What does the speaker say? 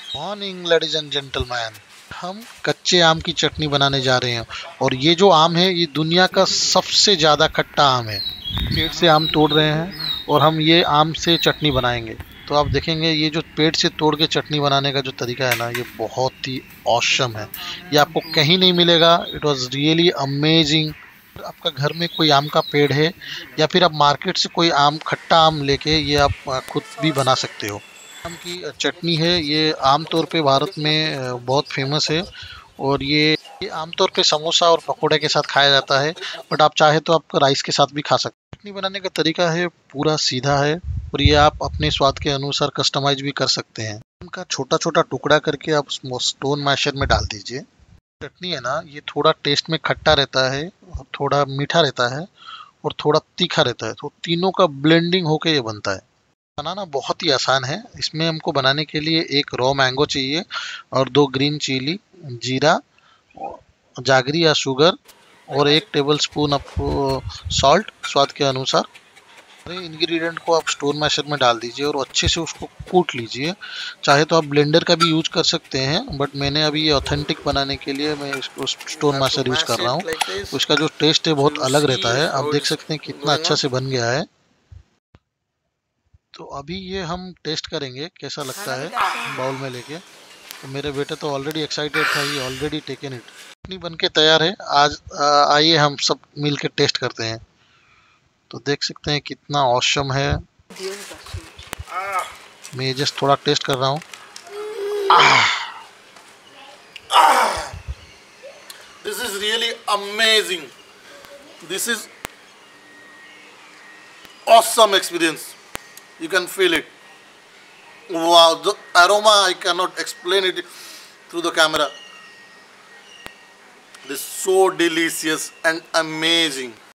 Morning ladies and gentleman. हम कच्चे आम की चटनी बनाने जा रहे हैं। और ये जो आम है ये दुनिया का सबसे ज़्यादा खट्टा आम है। पेड़ से आम तोड़ रहे हैं और हम ये आम से चटनी बनाएंगे। तो आप देखेंगे ये जो पेड़ से तोड़ के चटनी बनाने का जो तरीका है ना, ये बहुत ही ऑसम है। ये आपको कहीं नहीं मिलेगा। It was really amazing. आपका घर में कोई आम का पेड़ है या फिर आप मार्केट से कोई आम खट्टा आम लेके ये आप खुद भी बना सकते हो। आम की चटनी है, ये आमतौर पे भारत में बहुत फेमस है। और ये आमतौर पे समोसा और पकोड़े के साथ खाया जाता है। बट आप चाहे तो आप राइस के साथ भी खा सकते हैं। चटनी बनाने का तरीका है पूरा सीधा है। और ये आप अपने स्वाद के अनुसार कस्टमाइज भी कर सकते हैं। उनका छोटा छोटा टुकड़ा करके आप स्टोन मैशर में डाल दीजिए। चटनी है ना, ये थोड़ा टेस्ट में खट्टा रहता है और थोड़ा मीठा रहता है और थोड़ा तीखा रहता है। तो तीनों का ब्लेंडिंग होके ये बनता है। बनाना बहुत ही आसान है। इसमें हमको बनाने के लिए एक रॉ मैंगो चाहिए और दो ग्रीन चिली, जीरा, जागरी या शुगर और एक टेबल स्पून आपको सॉल्ट स्वाद के अनुसार। सारे इंग्रेडिएंट को आप स्टोन मैशर में डाल दीजिए और अच्छे से उसको कूट लीजिए। चाहे तो आप ब्लेंडर का भी यूज कर सकते हैं, बट मैंने अभी ये ऑथेंटिक बनाने के लिए मैं इसको You stone have to masher use कर mash रहा it हूँ। like तो this इसका जो टेस्ट है बहुत to अलग रहता see है। आप how देख it's सकते हैं कितना going अच्छा on. से बन गया है। तो अभी ये हम टेस्ट करेंगे कैसा लगता है बाउल में लेके। तो मेरे बेटे तो ऑलरेडी एक्साइटेड था, ये ऑलरेडी टेकन इट। चटनी बन के तैयार है। आज आइए हम सब मिल के टेस्ट करते हैं। तो देख सकते हैं कितना औसम है। मैं ये जस्ट थोड़ा टेस्ट कर रहा हूँ। This is really amazing. This is awesome experience. You can feel it. Wow, the aroma I cannot explain it through the camera. It is so delicious and amazing.